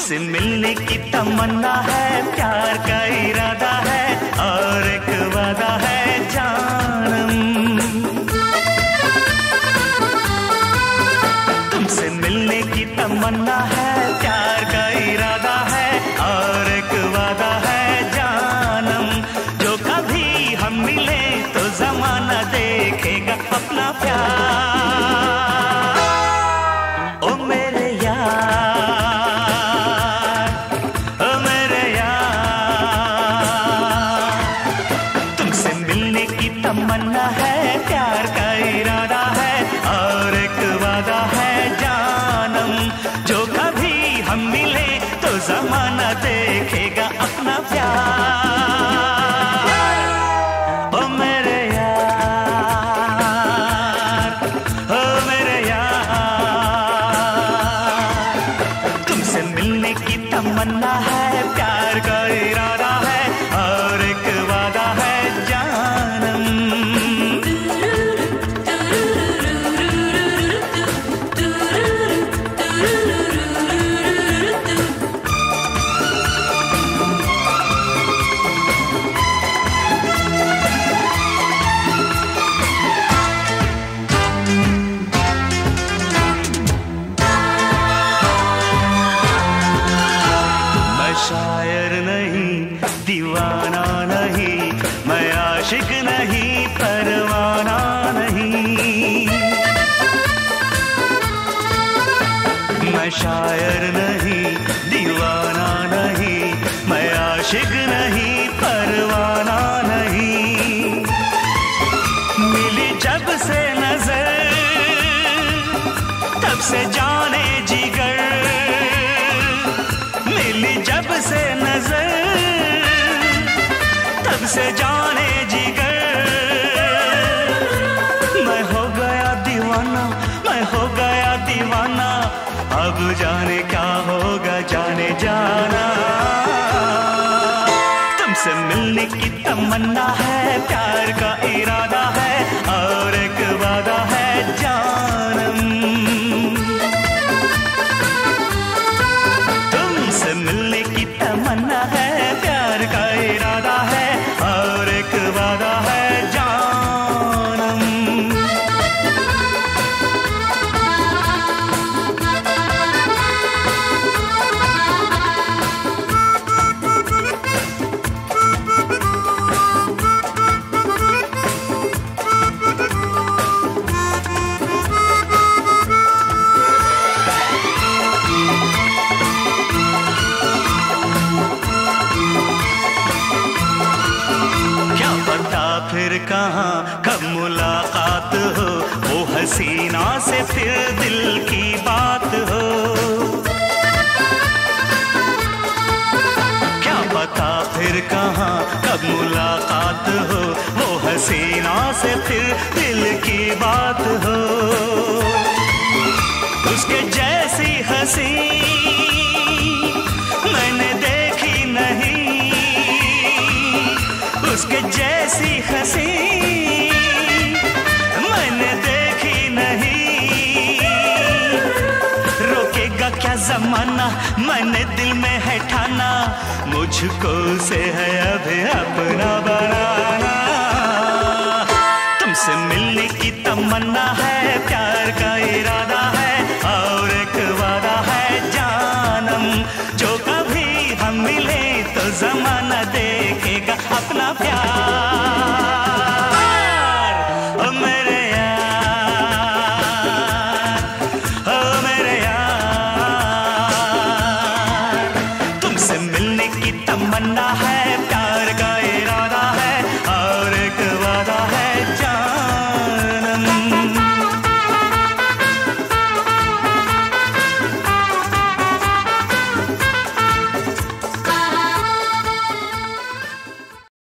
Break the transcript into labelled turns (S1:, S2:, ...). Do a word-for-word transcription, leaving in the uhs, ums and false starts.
S1: तुमसे मिलने की तमन्ना है, प्यार का इरादा है और एक वादा है जानम। तुमसे मिलने की तमन्ना है, प्यार का इरादा है और एक वादा है जानम। जो कभी हम मिले तो जमाना देखेगा अपना प्यार। ओ मेरे यार, ओ मेरे यार, तुमसे मिलने की तमन्ना है, प्यार का इरादा है और एक वादा है जानम। जो कभी हम मिले तो जमाना देखेगा अपना प्यार। ओ मेरे यार, ओ मेरे यार, तुमसे मिलने की तमन्ना है, प्यार का इरादा है और एक वादा है जानम। शायर नहीं, दीवाना नहीं, मैं आशिक नहीं, परवाना नहीं। मैं शायर नहीं, दीवाना नहीं, मैं आशिक नहीं, परवाना नहीं। मिली जब से नजर तब से जाने जिगर, मिली जब से नजर तब से जाने जिगर। मैं हो गया दीवाना, मैं हो गया दीवाना, अब जाने क्या होगा जाने जाना। तुमसे मिलने की तमन्ना है, प्यार का इरादा है और एक वादा है जानम। मिलने की तमन्ना है, प्यार का इरादा है और एक वादा है जानम। फिर कहाँ कब मुलाकात हो, वो हसीना से फिर दिल की बात हो। क्या पता फिर कहाँ कब मुलाकात हो, वो हसीना से फिर दिल की बात हो। उसके जैसी हंसी मैंने देखी नहीं, उसके जैसी हंसी मैंने देखी नहीं। रोकेगा क्या जमाना, मैंने दिल में है ठाना, मुझको से है अभी अपना बनाना। तुमसे मिलने की तमन्ना है, प्यार का इरादा है और एक वादा है जानम। जो कभी हम मिले तो जमाना देखेगा अपना प्यार।